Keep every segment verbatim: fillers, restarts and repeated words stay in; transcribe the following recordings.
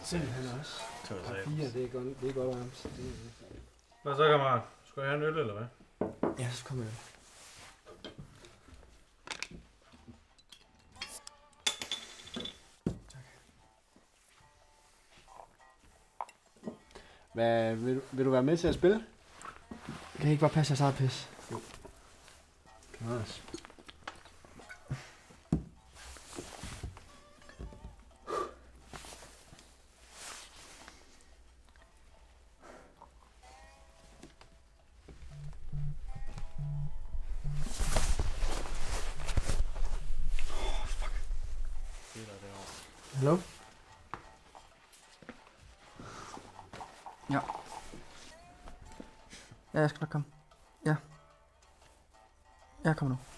Simpelthen også. Papir, det er godt, det er godt varmt. Det er... Hvad så, kammerat? Skal jeg have en øl, eller hvad? Ja, så kommer jeg. Tak. Hvad, vil, vil du være med til at spille? Kan I ikke bare passe jeres eget pis? Jo. Klares. Hallo? Ja. Ja, jeg skal nok komme. Ja. Jeg kommer nu.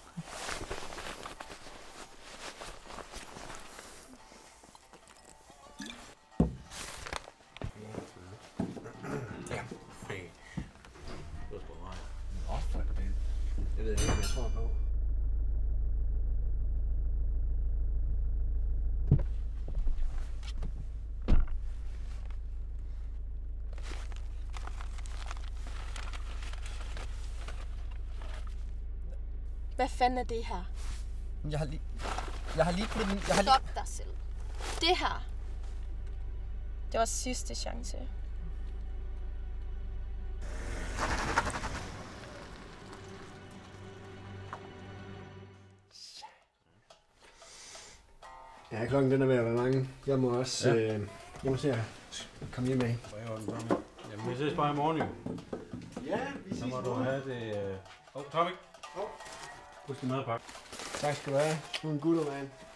Ja, fint. Det var sgu meget. Nå, fuck det. Jeg ved ikke, hvad jeg tror på. Hvad fanden er det her? Jeg har lige... Jeg har lige puttet min... Jeg har lige... Stop dig selv. Det her. Det var sidste chance. Ja, klokken den er ved at være mange. Jeg må også... Ja. Øh, jeg må se at komme hjem med. Jamen, vi ses bare i morgen, jo. Ja, vi ses så må du have det... Åh, øh... oh, Tommy. Åh. Oh. Husk din madpakke. Tak skal du have. Du er en gutter, mand.